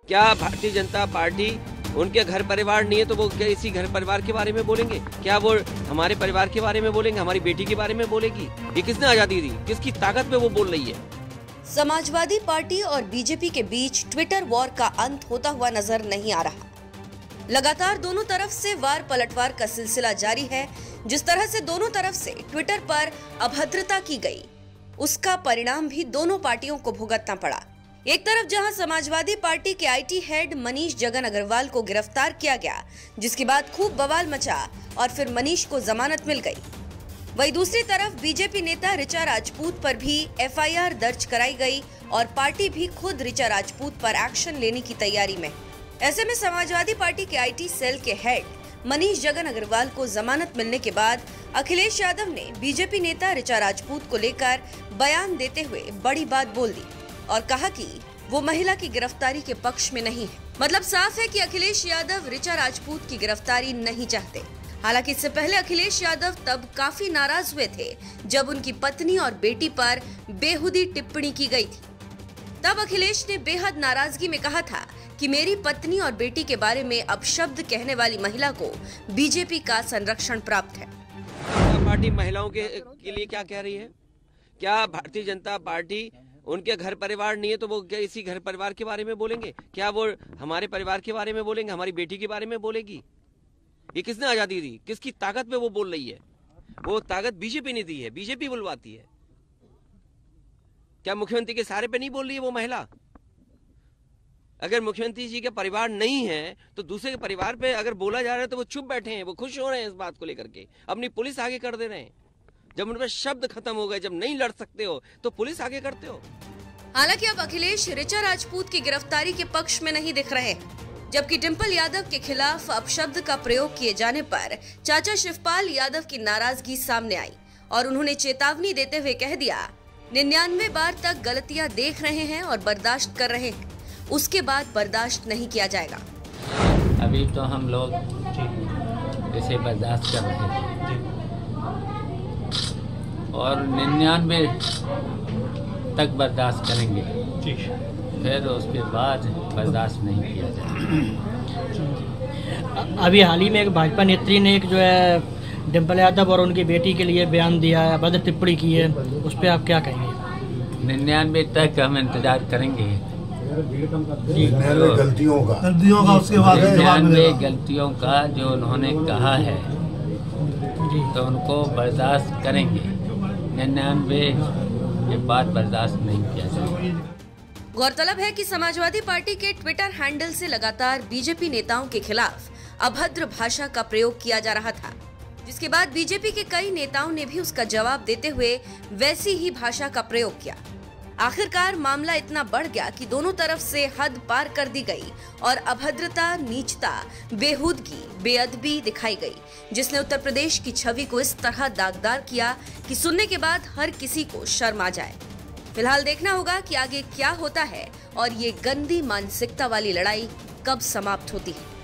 क्या भारतीय जनता पार्टी उनके घर परिवार नहीं है तो वो क्या इसी घर परिवार के बारे में बोलेंगे? क्या वो हमारे परिवार के बारे में बोलेंगे, हमारी बेटी के बारे में बोलेगी? ये किसने आजादी दी? किसकी ताकत पे वो बोल रही है? समाजवादी पार्टी और बीजेपी के बीच ट्विटर वॉर का अंत होता हुआ नजर नहीं आ रहा। लगातार दोनों तरफ से वार पलटवार का सिलसिला जारी है। जिस तरह से दोनों तरफ से ट्विटर पर अभद्रता की गई, उसका परिणाम भी दोनों पार्टियों को भुगतना पड़ा। एक तरफ जहां समाजवादी पार्टी के आईटी हेड मनीष जगन अग्रवाल को गिरफ्तार किया गया, जिसके बाद खूब बवाल मचा और फिर मनीष को जमानत मिल गई, वहीं दूसरी तरफ बीजेपी नेता ऋचा राजपूत पर भी एफआईआर दर्ज कराई गई और पार्टी भी खुद ऋचा राजपूत पर एक्शन लेने की तैयारी में। ऐसे में समाजवादी पार्टी के आईटी सेल के हेड मनीष जगन अग्रवाल को जमानत मिलने के बाद अखिलेश यादव ने बीजेपी नेता ऋचा राजपूत को लेकर बयान देते हुए बड़ी बात बोल दी और कहा कि वो महिला की गिरफ्तारी के पक्ष में नहीं है। मतलब साफ है कि अखिलेश यादव ऋचा राजपूत की गिरफ्तारी नहीं चाहते। हालांकि इससे पहले अखिलेश यादव तब काफी नाराज हुए थे जब उनकी पत्नी और बेटी पर बेहुदी टिप्पणी की गई थी। तब अखिलेश ने बेहद नाराजगी में कहा था कि मेरी पत्नी और बेटी के बारे में अपशब्द कहने वाली महिला को बीजेपी का संरक्षण प्राप्त है। पार्टी महिलाओं के लिए क्या कह रही है? क्या भारतीय जनता पार्टी उनके घर परिवार नहीं है तो वो क्या इसी घर परिवार के बारे में बोलेंगे? क्या वो हमारे परिवार के बारे में बोलेंगे, हमारी बेटी के बारे में बोलेगी? ये किसने आजादी दी? किसकी ताकत पे वो बोल रही है? वो ताकत बीजेपी ने दी है, बीजेपी बुलवाती है। क्या मुख्यमंत्री के सहारे पे नहीं बोल रही है वो महिला? अगर मुख्यमंत्री जी का परिवार नहीं है तो दूसरे के परिवार पे अगर बोला जा रहा है तो वो चुप बैठे हैं, वो खुश हो रहे हैं इस बात को लेकर के, अपनी पुलिस आगे कर दे रहे हैं। जब उन पर शब्द खत्म हो गए, जब नहीं लड़ सकते हो तो पुलिस आगे करते हो। हालांकि अब अखिलेश ऋचा राजपूत की गिरफ्तारी के पक्ष में नहीं दिख रहे हैं, जबकि डिंपल यादव के खिलाफ अपशब्द का प्रयोग किए जाने पर चाचा शिवपाल यादव की नाराजगी सामने आई और उन्होंने चेतावनी देते हुए कह दिया, 99 बार तक गलतियां देख रहे हैं और बर्दाश्त कर रहे हैं, उसके बाद बर्दाश्त नहीं किया जाएगा। अभी तो हम लोग इसे बर्दाश्त कर रहे हैं और 99 तक बर्दाश्त करेंगे, फिर उसके बाद बर्दाश्त नहीं किया जाएगा। अभी हाल ही में एक भाजपा नेत्री ने एक जो है डिंपल यादव और उनकी बेटी के लिए बयान दिया है, अभद्र टिप्पणी की है, उस पर आप क्या कहेंगे? 99 तक हम इंतजार करेंगे गलतियों का उसके बाद 99 गलतियों का जो उन्होंने कहा है तो उनको बर्दाश्त करेंगे, 99 के बाद बर्दाश्त नहीं किया जाएगा। गौरतलब है कि समाजवादी पार्टी के ट्विटर हैंडल से लगातार बीजेपी नेताओं के खिलाफ अभद्र भाषा का प्रयोग किया जा रहा था, जिसके बाद बीजेपी के कई नेताओं ने भी उसका जवाब देते हुए वैसी ही भाषा का प्रयोग किया। आखिरकार मामला इतना बढ़ गया कि दोनों तरफ से हद पार कर दी गई और अभद्रता, नीचता, बेहूदगी, बेअदबी दिखाई गई, जिसने उत्तर प्रदेश की छवि को इस तरह दागदार किया कि सुनने के बाद हर किसी को शर्म आ जाए। फिलहाल देखना होगा कि आगे क्या होता है और ये गंदी मानसिकता वाली लड़ाई कब समाप्त होती है।